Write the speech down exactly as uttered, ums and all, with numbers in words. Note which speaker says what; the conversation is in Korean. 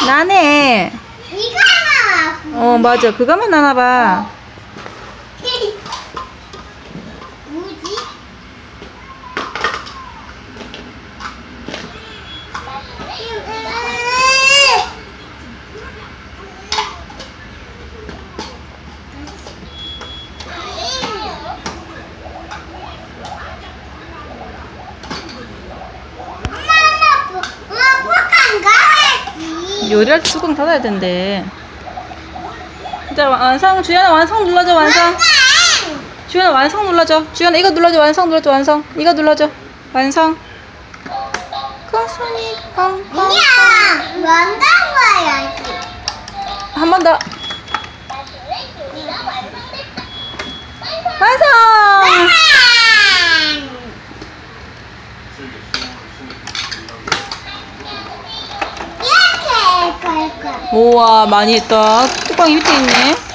Speaker 1: 나네.
Speaker 2: 이거 하나.
Speaker 1: 어, 맞아. 그거만 나나봐.
Speaker 2: 뭐지?
Speaker 1: 요리할 때 뚜껑 닫아야 된대. 자, 완성. 주연아 완성 눌러줘. 완성. 주연아 완성 눌러줘. 주연아 이거 눌러줘. 완성 눌러줘. 완성. 이거 눌러줘. 완성. 콩순이 콩콩.
Speaker 2: 야, 만들어야지.
Speaker 1: 한 번 더. 완성.
Speaker 2: 이렇게 할 거야.
Speaker 1: 우와, 많이 했다. 뚜껑이 밑에 있네.